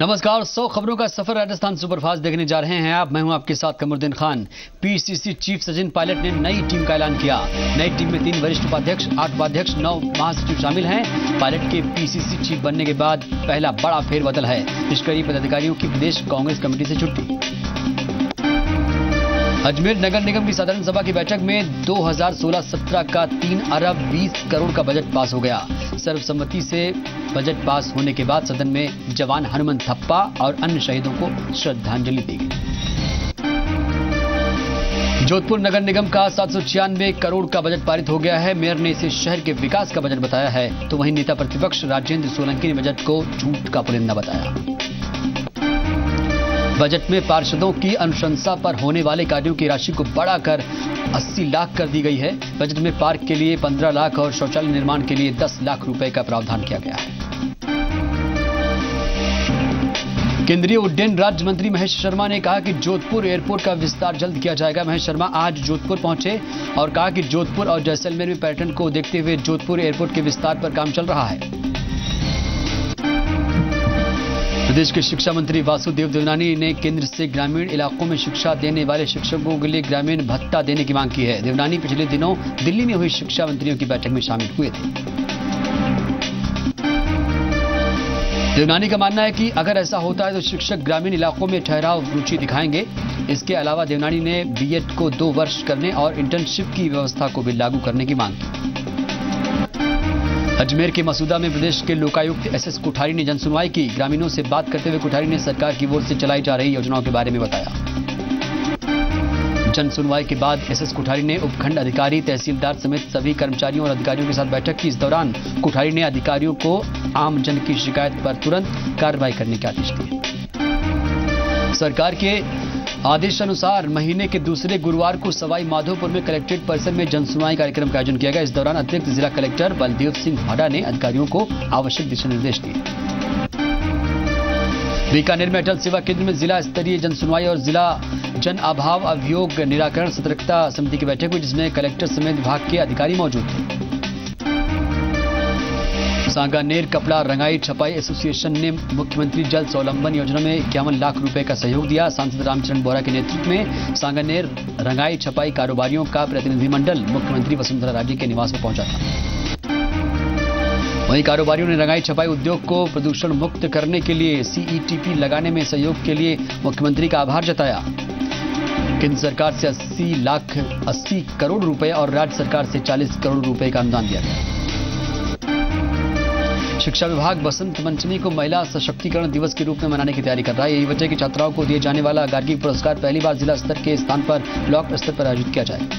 नमस्कार, 100 खबरों का सफर राजस्थान सुपरफास्ट देखने जा रहे हैं आप। मैं हूं आपके साथ कमरुद्दीन खान। पीसीसी चीफ सचिन पायलट ने नई टीम का ऐलान किया। नई टीम में 3 वरिष्ठ उपाध्यक्ष, 8 उपाध्यक्ष, 9 महासचिव शामिल हैं। पायलट के पीसीसी चीफ बनने के बाद पहला बड़ा फेरबदल है। निष्क्रिय पदाधिकारियों की प्रदेश कांग्रेस कमेटी से छुट्टी। अजमेर नगर निगम की साधारण सभा की बैठक में 2016-17 का 3 अरब 20 करोड़ का बजट पास हो गया। सर्वसम्मति से बजट पास होने के बाद सदन में जवान हनुमंत थप्पा और अन्य शहीदों को श्रद्धांजलि दी गई। जोधपुर नगर निगम का 796 करोड़ का बजट पारित हो गया है। मेयर ने इसे शहर के विकास का बजट बताया है, तो वहीं नेता प्रतिपक्ष राजेंद्र सोलंकी ने बजट को झूठ का पुलिंदा बताया। बजट में पार्षदों की अनुशंसा पर होने वाले कार्यों की राशि को बढ़ाकर 80 लाख कर दी गई है। बजट में पार्क के लिए 15 लाख और शौचालय निर्माण के लिए 10 लाख रुपए का प्रावधान किया गया है। केंद्रीय उड्डयन राज्य मंत्री महेश शर्मा ने कहा कि जोधपुर एयरपोर्ट का विस्तार जल्द किया जाएगा। महेश शर्मा आज जोधपुर पहुंचे और कहा कि जोधपुर और जैसलमेर में पर्यटन को देखते हुए जोधपुर एयरपोर्ट के विस्तार पर काम चल रहा है। प्रदेश के शिक्षा मंत्री वासुदेव देवनानी ने केंद्र से ग्रामीण इलाकों में शिक्षा देने वाले शिक्षकों के लिए ग्रामीण भत्ता देने की मांग की है। देवनानी पिछले दिनों दिल्ली में हुई शिक्षा मंत्रियों की बैठक में शामिल हुए थे। देवनानी का मानना है कि अगर ऐसा होता है तो शिक्षक ग्रामीण इलाकों में ठहराव रुचि दिखाएंगे। इसके अलावा देवनानी ने बीएड को 2 वर्ष करने और इंटर्नशिप की व्यवस्था को भी लागू करने की मांग की। अजमेर के मसूदा में प्रदेश के लोकायुक्त एसएस कोठारी ने जनसुनवाई की। ग्रामीणों से बात करते हुए कोठारी ने सरकार की ओर से चलाई जा रही योजनाओं के बारे में बताया। जनसुनवाई के बाद एसएस कोठारी ने उपखंड अधिकारी, तहसीलदार समेत सभी कर्मचारियों और अधिकारियों के साथ बैठक की। इस दौरान कोठारी ने अधिकारियों को आम जन की शिकायत पर तुरंत कार्रवाई करने के आदेश दिए। सरकार के आदेश अनुसार महीने के दूसरे गुरुवार को सवाई माधोपुर में कलेक्ट्रेट परिसर में जनसुनवाई कार्यक्रम का आयोजन किया गया। इस दौरान अतिरिक्त जिला कलेक्टर बलदेव सिंह हाडा ने अधिकारियों को आवश्यक दिशा निर्देश दिए। बीकानेर में अटल सेवा केंद्र में जिला स्तरीय जनसुनवाई और जिला जन अभाव अभियोग निराकरण सतर्कता समिति की बैठक हुई, जिसमें कलेक्टर समेत विभाग के अधिकारी मौजूद थे। सांगानेर कपड़ा रंगाई छपाई एसोसिएशन ने मुख्यमंत्री जल स्वावलंबन योजना में 51 लाख रुपए का सहयोग दिया। सांसद रामचरण बोरा के नेतृत्व में सांगानेर रंगाई छपाई कारोबारियों का प्रतिनिधिमंडल मुख्यमंत्री वसुंधरा राजे के निवास में पहुंचा था। वहीं कारोबारियों ने रंगाई छपाई उद्योग को प्रदूषण मुक्त करने के लिए सीईटीपी लगाने में सहयोग के लिए मुख्यमंत्री का आभार जताया। केंद्र सरकार से 80 करोड़ रुपए और राज्य सरकार से 40 करोड़ रुपए का अनुदान दिया गया। शिक्षा विभाग बसंत पंचमी को महिला सशक्तिकरण दिवस के रूप में मनाने की तैयारी कर रहा है। यही वजह कि छात्राओं को दिए जाने वाला गार्गी पुरस्कार पहली बार जिला स्तर के स्थान पर ब्लॉक स्तर पर आयोजित किया जाएगा।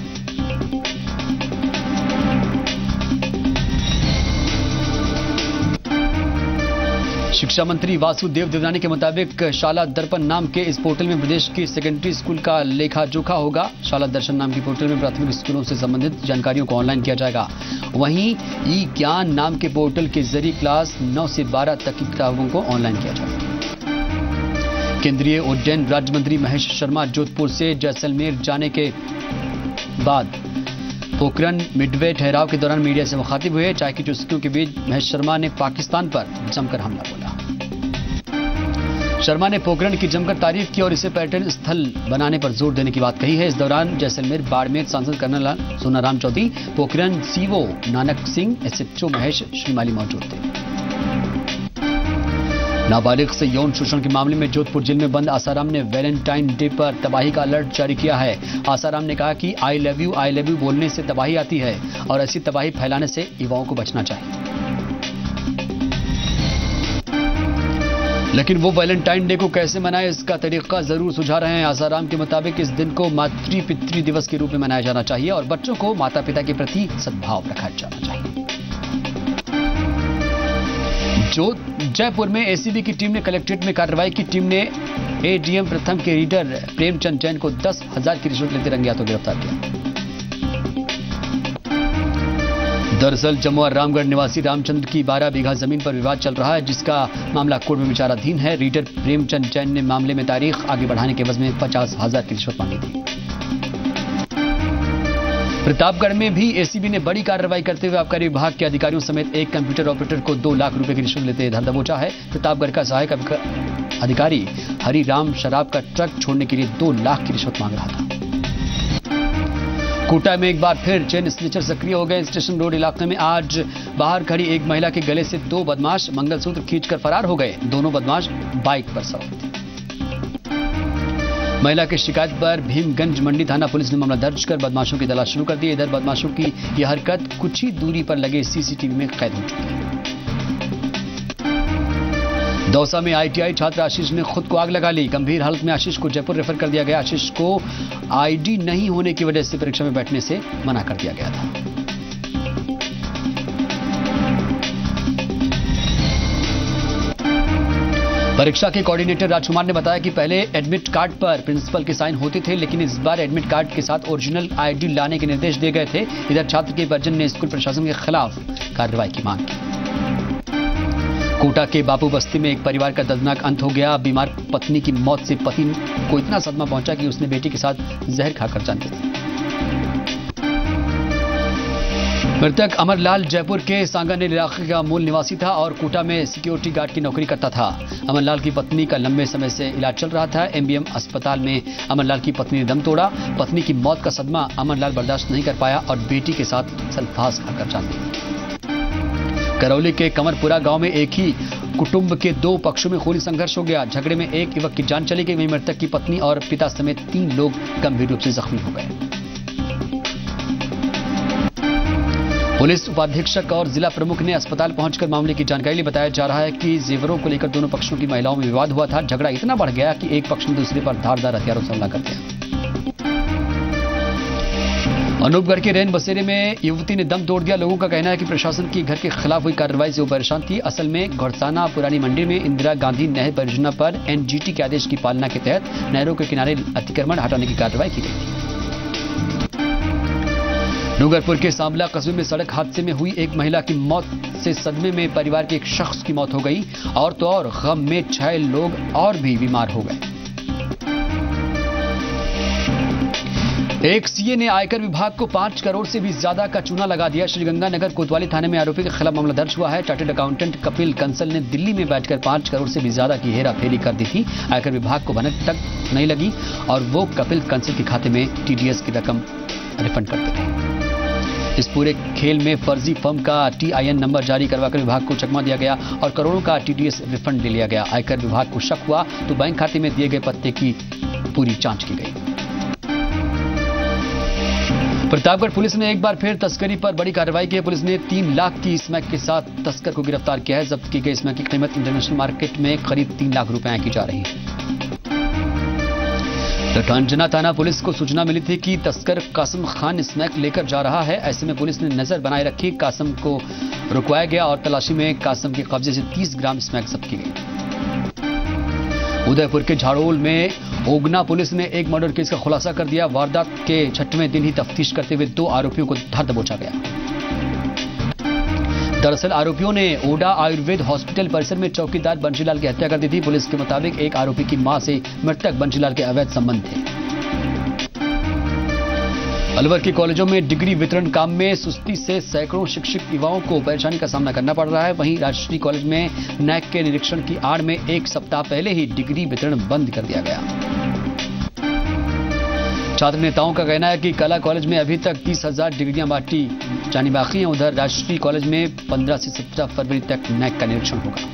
शिक्षा मंत्री वासुदेव देवनानी के मुताबिक शाला दर्पण नाम के इस पोर्टल में प्रदेश की सेकेंडरी स्कूल का लेखा जोखा होगा। शाला दर्शन नाम की पोर्टल में प्राथमिक स्कूलों से संबंधित जानकारियों को ऑनलाइन किया जाएगा। वहीं ई ज्ञान नाम के पोर्टल के जरिए क्लास 9 से 12 तक की किताबों को ऑनलाइन किया जाएगा। केंद्रीय उड्डयन राज्य मंत्री महेश शर्मा जोधपुर से जैसलमेर जाने के बाद पोखरण मिडवे ठहराव के दौरान मीडिया से मुखातिब हुए। चाय की चुस्कियों के बीच महेश शर्मा ने पाकिस्तान पर जमकर हमला बोला। शर्मा ने पोखरण की जमकर तारीफ की और इसे पर्यटन स्थल बनाने पर जोर देने की बात कही है। इस दौरान जैसलमेर बाड़मेर सांसद colonel Sonaram Chaudhary, Pokhran CO Nanak Singh, SHO Mahesh Shrimali मौजूद थे। नाबालिग से यौन शोषण के मामले में जोधपुर जेल में बंद आसाराम ने वैलेंटाइन डे पर तबाही का अलर्ट जारी किया है। आसाराम ने कहा कि आई लव यू बोलने से तबाही आती है और ऐसी तबाही फैलाने से युवाओं को बचना चाहिए। लेकिन वो वैलेंटाइन डे को कैसे मनाए, इसका तरीका जरूर सुझा रहे हैं। आसाराम के मुताबिक इस दिन को मातृ पितृ दिवस के रूप में मनाया जाना चाहिए और बच्चों को माता पिता के प्रति सद्भाव रखा जाना चाहिए। जयपुर में एसीबी की टीम ने कलेक्ट्रेट में कार्रवाई की। टीम ने एडीएम प्रथम के रीडर प्रेमचंद जैन को 10,000 की रिश्वत लेते रंगे हाथों गिरफ्तार किया। दरअसल जमुआ रामगढ़ निवासी रामचंद्र की 12 बीघा जमीन पर विवाद चल रहा है, जिसका मामला कोर्ट में विचाराधीन है। रीडर प्रेमचंद जैन ने मामले में तारीख आगे बढ़ाने के एवज में 50,000 की रिश्वत मांगी थी। प्रतापगढ़ में भी एसीबी ने बड़ी कार्रवाई करते हुए आबकारी विभाग के अधिकारियों समेत एक कंप्यूटर ऑपरेटर को 2 लाख रुपए की रिश्वत लेते धर दबोचा है। प्रतापगढ़ का सहायक अधिकारी हरिराम शराब का ट्रक छोड़ने के लिए 2 लाख की रिश्वत मांग रहा था। कोटा में एक बार फिर चेन स्नेचर सक्रिय हो गए। स्टेशन रोड इलाके में आज बाहर खड़ी एक महिला के गले से 2 बदमाश मंगलसूत्र खींचकर फरार हो गए। दोनों बदमाश बाइक पर सवार थे। महिला की शिकायत पर भीमगंज मंडी थाना पुलिस ने मामला दर्ज कर बदमाशों की तलाश शुरू कर दी। इधर बदमाशों की यह हरकत कुछ ही दूरी पर लगे सीसीटीवी में कैद हो चुकी है। दौसा में आईटीआई छात्र आशीष ने खुद को आग लगा ली। गंभीर हालत में आशीष को जयपुर रेफर कर दिया गया। आशीष को आईडी नहीं होने की वजह से परीक्षा में बैठने से मना कर दिया गया था। परीक्षा के कोऑर्डिनेटर राजकुमार ने बताया कि पहले एडमिट कार्ड पर प्रिंसिपल के साइन होते थे, लेकिन इस बार एडमिट कार्ड के साथ ओरिजिनल आईडी लाने के निर्देश दिए गए थे। इधर छात्र के परिजन ने स्कूल प्रशासन के खिलाफ कार्रवाई की मांग की। कोटा के बापू बस्ती में एक परिवार का दर्दनाक अंत हो गया। बीमार पत्नी की मौत से पति को इतना सदमा पहुंचा कि उसने बेटी के साथ जहर खाकर जान दे दी। मृतक अमरलाल जयपुर के सांगानेर इलाके का मूल निवासी था और कोटा में सिक्योरिटी गार्ड की नौकरी करता था। अमरलाल की पत्नी का लंबे समय से इलाज चल रहा था। एमबीएम अस्पताल में अमरलाल की पत्नी ने दम तोड़ा। पत्नी की मौत का सदमा अमरलाल बर्दाश्त नहीं कर पाया और बेटी के साथ सल्फास खाकर जान दी। करौली के कमरपुरा गांव में एक ही कुटुंब के 2 पक्षों में खूनी संघर्ष हो गया। झगड़े में एक युवक की जान चली गई। वहीं मृतक की पत्नी और पिता समेत 3 लोग गंभीर रूप से जख्मी हो गए। पुलिस उपाधीक्षक और जिला प्रमुख ने अस्पताल पहुंचकर मामले की जानकारी ली। बताया जा रहा है कि जेवरों को लेकर दोनों पक्षों की महिलाओं में विवाद हुआ था। झगड़ा इतना बढ़ गया कि एक पक्ष ने दूसरे पर धारदार हथियारों से हमला कर दिया। अनूपगढ़ के रैन बसेरे में युवती ने दम तोड़ दिया। लोगों का कहना है कि प्रशासन की घर के खिलाफ हुई कार्रवाई से वो परेशान थी। असल में घोड़साना पुरानी मंडी में इंदिरा गांधी नहर परियोजना पर एनजीटी के आदेश की पालना के तहत नहरों के किनारे अतिक्रमण हटाने की कार्रवाई की गई थी। डूंगरपुर के सांबला कस्बे में सड़क हादसे में हुई एक महिला की मौत से सदमे में परिवार के एक शख्स की मौत हो गई। और तो और गम में 6 लोग और भी बीमार हो गए। एक सीए ने आयकर विभाग को 5 करोड़ से भी ज्यादा का चूना लगा दिया। श्रीगंगानगर कोतवाली थाने में आरोपी के खिलाफ मामला दर्ज हुआ है। चार्टर्ड अकाउंटेंट कपिल कंसल ने दिल्ली में बैठकर 5 करोड़ से भी ज्यादा की हेराफेरी कर दी थी। आयकर विभाग को भनक तक नहीं लगी और वो कपिल कंसल के खाते में टीडीएस की रकम रिफंड करते रहे। इस पूरे खेल में फर्जी फर्म का टीआईएन नंबर जारी करवाकर विभाग को चकमा दिया गया और करोड़ों का टीडीएस रिफंड ले लिया गया। आयकर विभाग को शक हुआ तो बैंक खाते में दिए गए पत्ते की पूरी जांच की गई। प्रतापगढ़ पुलिस ने एक बार फिर तस्करी पर बड़ी कार्रवाई की है। पुलिस ने 3 लाख की स्मैक के साथ तस्कर को गिरफ्तार किया है। जब्त की गई स्मैक की कीमत इंटरनेशनल मार्केट में करीब 3 लाख रुपए की जा रही है। लठांजना थाना पुलिस को सूचना मिली थी कि तस्कर कासिम खान स्मैक लेकर जा रहा है। ऐसे में पुलिस ने नजर बनाए रखी। कासिम को रुकवाया गया और तलाशी में कासिम के कब्जे से 30 ग्राम स्मैक जब्त की गई। उदयपुर के झाड़ोल में ओगना पुलिस ने एक मर्डर केस का खुलासा कर दिया। वारदात के 6वें दिन ही तफ्तीश करते हुए 2 आरोपियों को धर दबोचा गया। दरअसल आरोपियों ने ओडा आयुर्वेद हॉस्पिटल परिसर में चौकीदार बंशीलाल की हत्या कर दी थी। पुलिस के मुताबिक एक आरोपी की मां से मृतक बंशीलाल के अवैध संबंध थे। अलवर के कॉलेजों में डिग्री वितरण काम में सुस्ती से सैकड़ों शिक्षक युवाओं को परेशानी का सामना करना पड़ रहा है। वहीं राजश्री कॉलेज में नैक के निरीक्षण की आड़ में 1 सप्ताह पहले ही डिग्री वितरण बंद कर दिया गया। छात्र नेताओं का कहना है कि कला कॉलेज में अभी तक 30,000 डिग्रियां बांटी जानी बाकी हैं। उधर राजश्री कॉलेज में 15 से 17 फरवरी तक नैक का निरीक्षण होगा।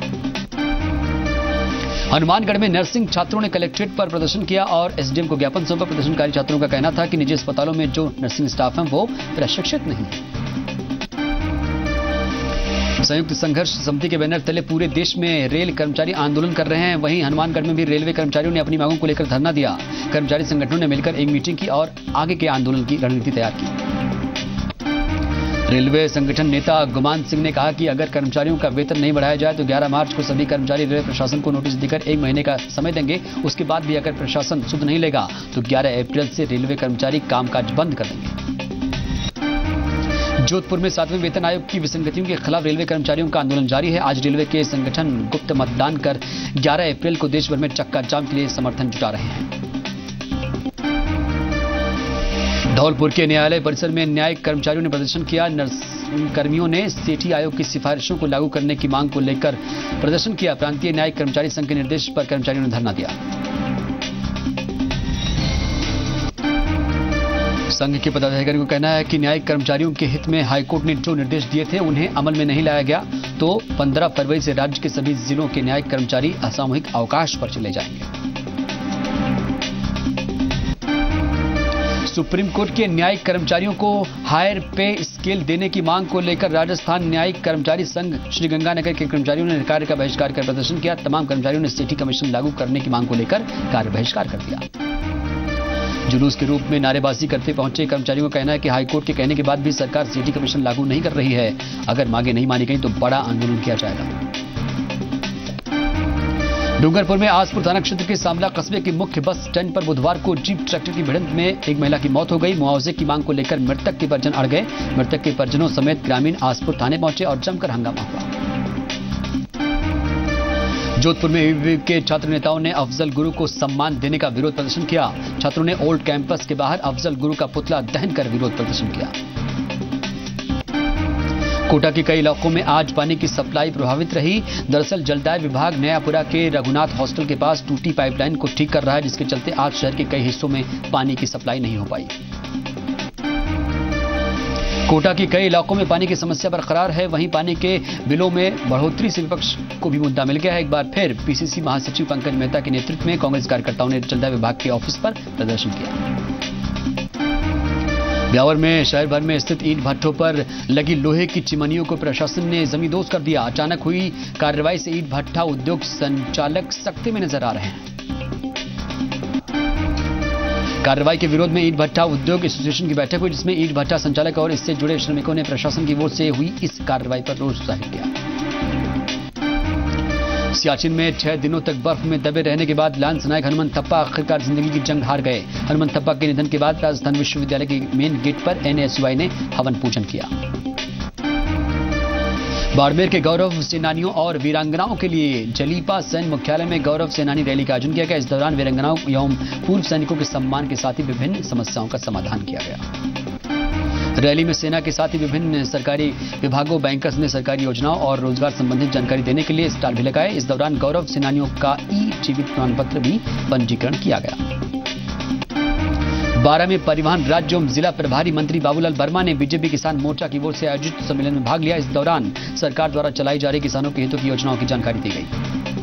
हनुमानगढ़ में नर्सिंग छात्रों ने कलेक्ट्रेट पर प्रदर्शन किया और एसडीएम को ज्ञापन सौंपा। प्रदर्शनकारी छात्रों का कहना था कि निजी अस्पतालों में जो नर्सिंग स्टाफ हैं वो प्रशिक्षित नहीं है। संयुक्त संघर्ष समिति के बैनर तले पूरे देश में रेल कर्मचारी आंदोलन कर रहे हैं। वहीं हनुमानगढ़ में भी रेलवे कर्मचारियों ने अपनी मांगों को लेकर धरना दिया। कर्मचारी संगठनों ने मिलकर एक मीटिंग की और आगे के आंदोलन की रणनीति तैयार की। रेलवे संगठन नेता गुमान सिंह ने कहा कि अगर कर्मचारियों का वेतन नहीं बढ़ाया जाए तो 11 मार्च को सभी कर्मचारी रेलवे प्रशासन को नोटिस देकर 1 महीने का समय देंगे। उसके बाद भी अगर प्रशासन सुध नहीं लेगा तो 11 अप्रैल से रेलवे कर्मचारी कामकाज बंद कर देंगे। जोधपुर में 7वें वेतन आयोग की विसंगतियों के खिलाफ रेलवे कर्मचारियों का आंदोलन जारी है। आज रेलवे के संगठन गुप्त मतदान कर 11 अप्रैल को देश भर में चक्का जाम के लिए समर्थन जुटा रहे हैं। धौलपुर के न्यायालय परिसर में न्यायिक कर्मचारियों ने प्रदर्शन किया। कर्मियों ने सेठी आयोग की सिफारिशों को लागू करने की मांग को लेकर प्रदर्शन किया। प्रांतीय न्यायिक कर्मचारी संघ के निर्देश पर कर्मचारियों ने धरना दिया। संघ के पदाधिकारियों का कहना है कि न्यायिक कर्मचारियों के हित में हाईकोर्ट ने जो निर्देश दिए थे उन्हें अमल में नहीं लाया गया तो 15 फरवरी से राज्य के सभी जिलों के न्यायिक कर्मचारी असामूहिक अवकाश पर चले जाएंगे। सुप्रीम कोर्ट के न्यायिक कर्मचारियों को हायर पे स्केल देने की मांग को लेकर राजस्थान न्यायिक कर्मचारी संघ श्रीगंगानगर के कर्मचारियों ने कार्य का बहिष्कार कर प्रदर्शन किया। तमाम कर्मचारियों ने सेठी कमीशन लागू करने की मांग को लेकर कार्य बहिष्कार कर दिया। जुलूस के रूप में नारेबाजी करते पहुंचे कर्मचारियों का कहना है कि हाईकोर्ट के कहने के बाद भी सरकार सेठी कमीशन लागू नहीं कर रही है। अगर मांगे नहीं मानी गई तो बड़ा आंदोलन किया जाएगा। डूंगरपुर में आसपुर थाना क्षेत्र के सामला कस्बे के मुख्य बस स्टैंड पर बुधवार को जीप ट्रैक्टर की भिड़ंत में एक महिला की मौत हो गई। मुआवजे की मांग को लेकर मृतक के परिजन अड़ गए। मृतक के परिजनों समेत ग्रामीण आसपुर थाने पहुंचे और जमकर हंगामा हुआ। जोधपुर में एबीवीपी के छात्र नेताओं ने अफजल गुरु को सम्मान देने का विरोध प्रदर्शन किया। छात्रों ने ओल्ड कैंपस के बाहर अफजल गुरु का पुतला दहन कर विरोध प्रदर्शन किया। कोटा के कई इलाकों में आज पानी की सप्लाई प्रभावित रही। दरअसल जलदाय विभाग नयापुरा के रघुनाथ हॉस्टल के पास टूटी पाइपलाइन को ठीक कर रहा है, जिसके चलते आज शहर के कई हिस्सों में पानी की सप्लाई नहीं हो पाई। कोटा के कई इलाकों में पानी की समस्या बरकरार है। वहीं पानी के बिलों में बढ़ोतरी से विपक्ष को भी मुद्दा मिल गया है। एक बार फिर पीसीसी महासचिव पंकज मेहता के नेतृत्व में कांग्रेस कार्यकर्ताओं ने जलदाय विभाग के ऑफिस पर प्रदर्शन किया। ब्यावर में शहर भर में स्थित ईंट भट्ठों पर लगी लोहे की चिमनियों को प्रशासन ने जमींदोज कर दिया। अचानक हुई कार्रवाई से ईंट भट्ठा उद्योग संचालक सख्ती में नजर आ रहे हैं। कार्रवाई के विरोध में ईंट भट्ठा उद्योग एसोसिएशन की बैठक हुई, जिसमें ईंट भट्ठा संचालक और इससे जुड़े श्रमिकों ने प्रशासन की ओर से हुई इस कार्रवाई पर रोष जाहिर किया। सियाचिन में 6 दिनों तक बर्फ में दबे रहने के बाद लांस नायक हनुमंत थप्पा आखिरकार जिंदगी की जंग हार गए। हनुमंत थप्पा के निधन के बाद राजस्थान विश्वविद्यालय के मेन गेट पर एनएसयूआई ने हवन पूजन किया। बाड़मेर के गौरव सेनानियों और वीरांगनाओं के लिए जलीपा सैन्य मुख्यालय में गौरव सेनानी रैली का आयोजन किया गया। इस दौरान वीरांगनाओं एवं पूर्व सैनिकों के सम्मान के साथ ही विभिन्न समस्याओं का समाधान किया गया। रैली में सेना के साथ ही विभिन्न सरकारी विभागों, बैंकर्स ने सरकारी योजनाओं और रोजगार संबंधित जानकारी देने के लिए स्टॉल भी लगाए। इस दौरान गौरव सेनानियों का ई-जीवित प्रमाण पत्र भी पंजीकरण किया गया। 12 में परिवहन राज्य एवं जिला प्रभारी मंत्री बाबूलाल वर्मा ने बीजेपी किसान मोर्चा की ओर से आयोजित सम्मेलन में भाग लिया। इस दौरान सरकार द्वारा चलाई जा रही किसानों के हितों की योजनाओं की जानकारी दी गई।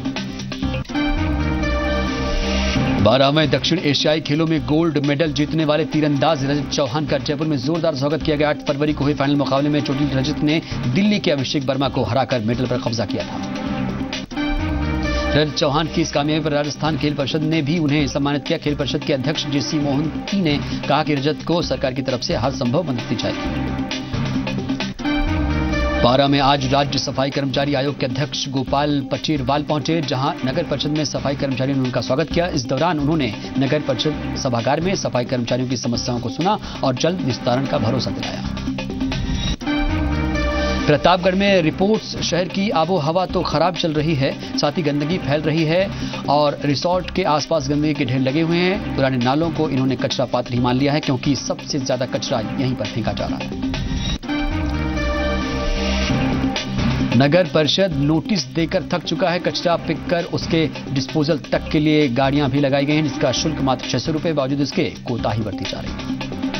12वें दक्षिण एशियाई खेलों में गोल्ड मेडल जीतने वाले तीरंदाज रजत चौहान का जयपुर में जोरदार स्वागत किया गया। 8 फरवरी को हुए फाइनल मुकाबले में चोटिल रजत ने दिल्ली के अभिषेक वर्मा को हराकर मेडल पर कब्जा किया था। रजत चौहान की इस कामयाबी पर राजस्थान खेल परिषद ने भी उन्हें सम्मानित किया। खेल परिषद के अध्यक्ष जेसी मोहंती ने कहा कि रजत को सरकार की तरफ से हर संभव मदद दी जाएगी। 12 में आज राज्य सफाई कर्मचारी आयोग के अध्यक्ष गोपाल पचेरवाल पहुंचे, जहां नगर परिषद में सफाई कर्मचारियों ने उनका स्वागत किया। इस दौरान उन्होंने नगर परिषद सभागार में सफाई कर्मचारियों की समस्याओं को सुना और जल्द निस्तारण का भरोसा दिलाया। प्रतापगढ़ में रिपोर्ट्स शहर की आबो हवा तो खराब चल रही है, साथ ही गंदगी फैल रही है और रिसोर्ट के आसपास गंदगी के ढेर लगे हुए हैं। पुराने नालों को इन्होंने कचरा पात्र ही मान लिया है, क्योंकि सबसे ज्यादा कचरा यहीं पर फेंका जा रहा है। नगर परिषद नोटिस देकर थक चुका है। कचरा पिककर उसके डिस्पोजल तक के लिए गाड़ियां भी लगाई गई हैं, जिसका शुल्क मात्र 600 रुपए, बावजूद इसके कोताही बरती जा रही है।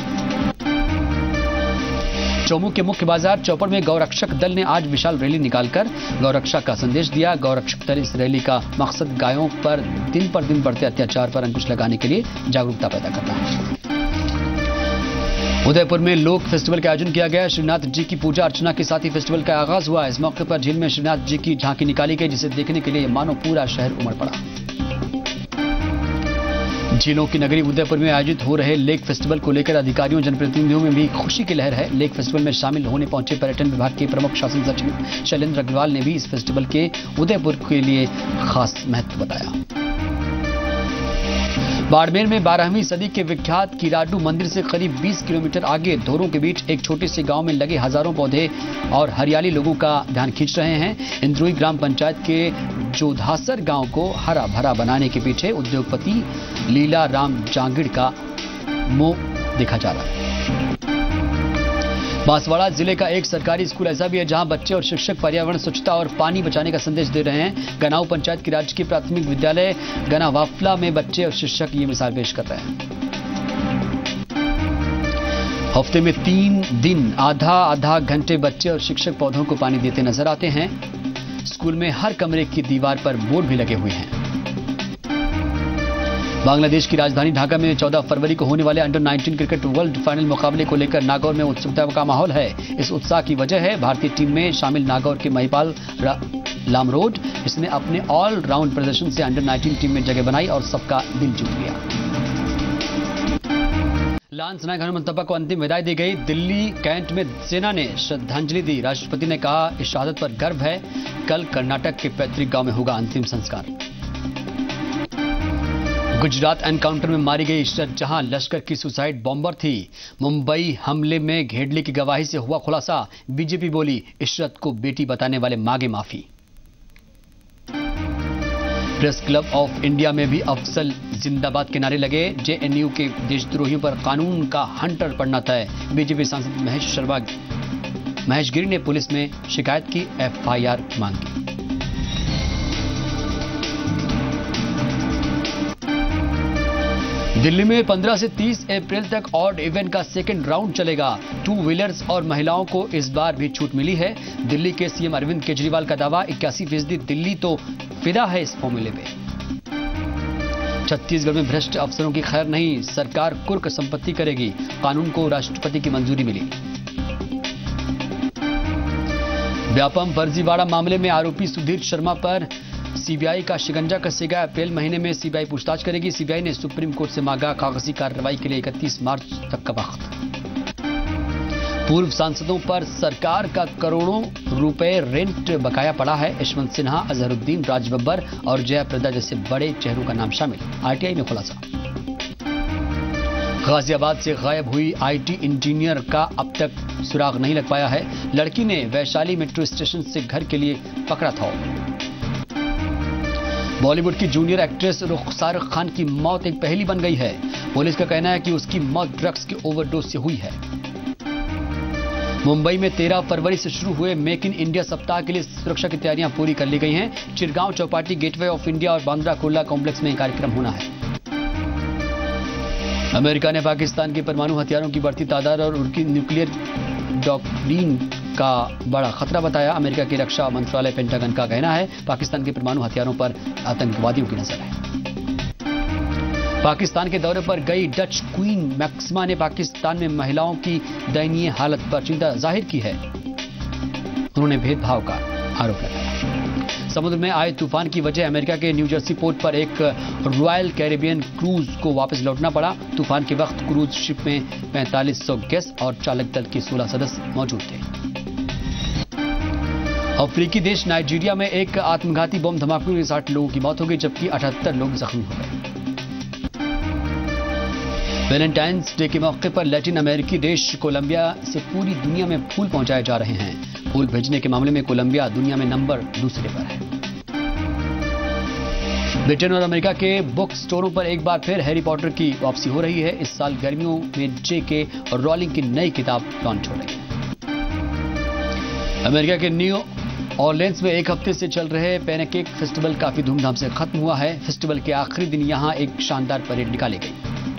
चौमू के मुख्य बाजार चौपड़ में गौरक्षक दल ने आज विशाल रैली निकालकर गौरक्षा का संदेश दिया। गौरक्षक दल इस रैली का मकसद गायों पर दिन बढ़ते अत्याचार पर अंकुश लगाने के लिए जागरूकता पैदा करना है। उदयपुर में लोक फेस्टिवल का आयोजन किया गया। श्रीनाथ जी की पूजा अर्चना के साथ ही फेस्टिवल का आगाज हुआ। इस मौके पर झील में श्रीनाथ जी की झांकी निकाली गई, जिसे देखने के लिए मानो पूरा शहर उमड़ पड़ा। झीलों की नगरी उदयपुर में आयोजित हो रहे लेक फेस्टिवल को लेकर अधिकारियों जनप्रतिनिधियों में भी खुशी की लहर है। लेक फेस्टिवल में शामिल होने पहुंचे पर्यटन विभाग के प्रमुख शासन सचिव शैलेंद्र अग्रवाल ने भी इस फेस्टिवल के उदयपुर के लिए खास महत्व बताया। बाड़मेर में 12वीं सदी के विख्यात किराडू मंदिर से करीब 20 किलोमीटर आगे धोरों के बीच एक छोटे से गांव में लगे हजारों पौधे और हरियाली लोगों का ध्यान खींच रहे हैं। इंद्रोई ग्राम पंचायत के जोधासर गांव को हरा भरा बनाने के पीछे उद्योगपति लीला राम जांगिड़ का देखा जा रहा है। बांसवाड़ा जिले का एक सरकारी स्कूल ऐसा भी है जहां बच्चे और शिक्षक पर्यावरण, स्वच्छता और पानी बचाने का संदेश दे रहे हैं। गनाऊ पंचायत की राजकीय प्राथमिक विद्यालय गनावाफला में बच्चे और शिक्षक ये मिसाल पेश कर रहे हैं। हफ्ते में 3 दिन आधा घंटे बच्चे और शिक्षक पौधों को पानी देते नजर आते हैं। स्कूल में हर कमरे की दीवार पर बोर्ड भी लगे हुए हैं। बांग्लादेश की राजधानी ढाका में 14 फरवरी को होने वाले अंडर 19 क्रिकेट वर्ल्ड फाइनल मुकाबले को लेकर नागौर में उत्सुकता का माहौल है। इस उत्साह की वजह है भारतीय टीम में शामिल नागौर के महिपाल लामरोड। इसने अपने ऑल राउंड प्रदर्शन से अंडर 19 टीम में जगह बनाई और सबका दिल जीत लिया। लांस नायक हनुमंत तप्पा को अंतिम विदाई दी गई। दिल्ली कैंट में सेना ने श्रद्धांजलि दी। राष्ट्रपति ने कहा, इस शहादत पर गर्व है। कल कर्नाटक के पैतृक गांव में होगा अंतिम संस्कार। गुजरात एनकाउंटर में मारी गई इशरत जहां लश्कर की सुसाइड बॉम्बर थी। मुंबई हमले में घेडले की गवाही से हुआ खुलासा। बीजेपी बोली, इशरत को बेटी बताने वाले मांगे माफी। प्रेस क्लब ऑफ इंडिया में भी अफसल जिंदाबाद के नारे लगे। जेएनयू के देशद्रोहियों पर कानून का हंटर पड़ना तय। बीजेपी सांसद महेश गिरी ने पुलिस में शिकायत की, एफआईआर मांगी। दिल्ली में 15 से 30 अप्रैल तक ऑड इवेंट का सेकेंड राउंड चलेगा। 2 व्हीलर्स और महिलाओं को इस बार भी छूट मिली है। दिल्ली के सीएम अरविंद केजरीवाल का दावा, 81% दिल्ली तो फिदा है इस फॉर्मूले में। छत्तीसगढ़ में भ्रष्ट अफसरों की खैर नहीं, सरकार कुर्क संपत्ति करेगी। कानून को राष्ट्रपति की मंजूरी मिली। व्यापम फर्जीवाड़ा मामले में आरोपी सुधीर शर्मा पर सीबीआई का शिकंजा कसेगा। अप्रैल महीने में सीबीआई पूछताछ करेगी। सीबीआई ने सुप्रीम कोर्ट से मांगा कागजी कार्रवाई के लिए 31 मार्च तक का वक्त। पूर्व सांसदों पर सरकार का करोड़ों रुपए रेंट बकाया पड़ा है। यशवंत सिन्हा, अजहरुद्दीन, राज बब्बर और जयाप्रदा जैसे बड़े चेहरों का नाम शामिल। आरटीआई में खुलासा। गाजियाबाद से गायब हुई आईटी इंजीनियर का अब तक सुराग नहीं लग पाया है। लड़की ने वैशाली मेट्रो स्टेशन से घर के लिए पकड़ा था। बॉलीवुड की जूनियर एक्ट्रेस रुखसार खान की मौत एक पहेली बन गई है। पुलिस का कहना है कि उसकी मौत ड्रग्स की ओवरडोज से हुई है। मुंबई में 13 फरवरी से शुरू हुए मेक इन इंडिया सप्ताह के लिए सुरक्षा की तैयारियां पूरी कर ली गई हैं। Chirgaon Chowpatty, gateway of India और बांद्रा कुर्ला कॉम्प्लेक्स में कार्यक्रम होना है। अमेरिका ने पाकिस्तान के परमाणु हथियारों की बढ़ती तादाद और उनकी न्यूक्लियर डॉक्ट्रिन का बड़ा खतरा बताया। अमेरिका की रक्षा मंत्रालय पेंटागन का कहना है, पाकिस्तान के परमाणु हथियारों पर आतंकवादियों की नजर है। पाकिस्तान के दौरे पर गई डच क्वीन मैक्सिमा ने पाकिस्तान में महिलाओं की दयनीय हालत पर चिंता जाहिर की है। उन्होंने भेदभाव का आरोप लगाया। समुद्र में आए तूफान की वजह अमेरिका के न्यू जर्सी पोर्ट पर एक रॉयल कैरेबियन क्रूज को वापस लौटना पड़ा। तूफान के वक्त क्रूज शिप में 4500 गेस्ट और चालक दल के 16 सदस्य मौजूद थे। अफ्रीकी देश नाइजीरिया में एक आत्मघाती बम धमाके में 60 लोगों की मौत हो गई, जबकि 78 लोग जख्मी हो गए। वैलेंटाइंस डे के मौके पर लैटिन अमेरिकी देश कोलंबिया से पूरी दुनिया में फूल पहुंचाए जा रहे हैं। फूल भेजने के मामले में कोलंबिया दुनिया में नंबर 2 पर है। ब्रिटेन और अमेरिका के बुक स्टोरों पर एक बार फिर हैरी पॉटर की वापसी हो रही है। इस साल गर्मियों में जेके और रॉलिंग की नई किताब लॉन्च हो रही है। अमेरिका के न्यू ऑरलियंस में एक हफ्ते से चल रहे पैनकेक फेस्टिवल काफी धूमधाम से खत्म हुआ है। फेस्टिवल के आखिरी दिन यहां एक शानदार परेड निकाली गई।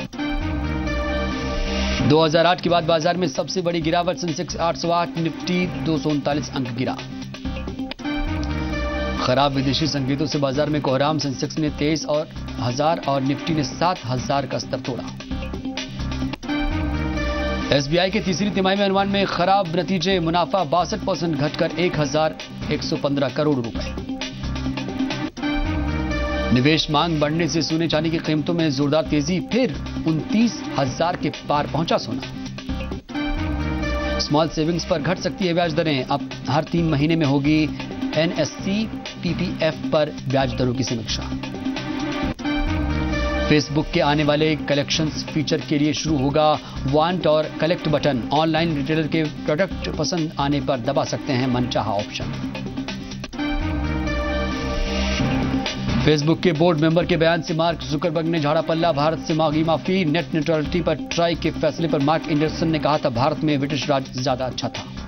2008 के बाद बाजार में सबसे बड़ी गिरावट, सेंसेक्स 808, निफ्टी 239 अंक गिरा। खराब विदेशी संकेतों से बाजार में कोहराम, सेंसेक्स ने 23,000 और निफ्टी ने 7,000 का स्तर तोड़ा। एसबीआई के तीसरी तिमाही में अनुमान में खराब नतीजे, मुनाफा 62% घटकर 1,115 करोड़ रुपए। निवेश मांग बढ़ने से सोने चांदी की कीमतों में जोरदार तेजी, फिर 29,000 के पार पहुंचा सोना। स्मॉल सेविंग्स पर घट सकती है ब्याज दरें, अब हर 3 महीने में होगी एनएससी पीपीएफ पर ब्याज दरों की समीक्षा। फेसबुक के आने वाले कलेक्शंस फीचर के लिए शुरू होगा वांट और कलेक्ट बटन। ऑनलाइन रिटेलर के प्रोडक्ट पसंद आने पर दबा सकते हैं मनचाहा ऑप्शन। फेसबुक के बोर्ड मेंबर के बयान से मार्क जुकरबर्ग ने झाड़ा पल्ला, भारत से मांगी माफी। नेट न्यूट्रलिटी पर ट्राई के फैसले पर मार्क एंडरसन ने कहा था भारत में ब्रिटिश राज ज्यादा अच्छा था।